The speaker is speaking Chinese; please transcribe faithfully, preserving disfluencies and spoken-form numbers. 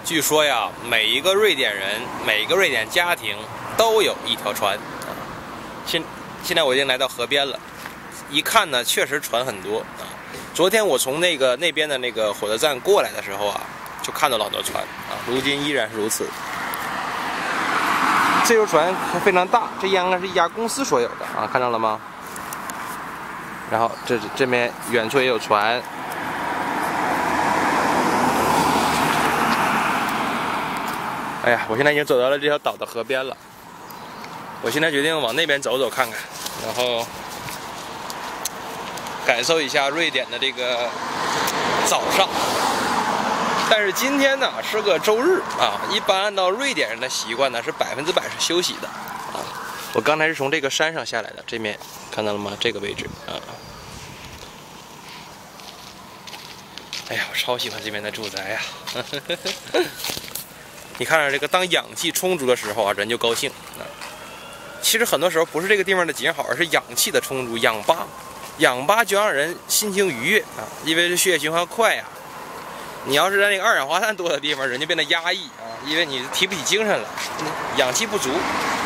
据说呀，每一个瑞典人，每一个瑞典家庭都有一条船啊。现现在我已经来到河边了，一看呢，确实船很多啊。昨天我从那个那边的那个火车站过来的时候啊，就看到了很多船啊，如今依然是如此。这艘船非常大，这应该是一家公司所有的啊，看到了吗？然后这这边远处也有船。哎呀，我现在已经走到了这条岛的河边了。我现在决定往那边走走看看，然后感受一下瑞典的这个早上。但是今天呢是个周日啊，一般按照瑞典人的习惯呢是百分之百是休息的啊。我刚才是从这个山上下来的，这面看到了吗？这个位置啊。哎呀，我超喜欢这边的住宅呀！你看着这个，当氧气充足的时候啊，人就高兴啊。其实很多时候不是这个地方的景好，而是氧气的充足，氧吧，氧吧就让人心情愉悦啊，因为这血液循环快呀。你要是在那个二氧化碳多的地方，人就变得压抑啊，因为你提不起精神了，氧气不足。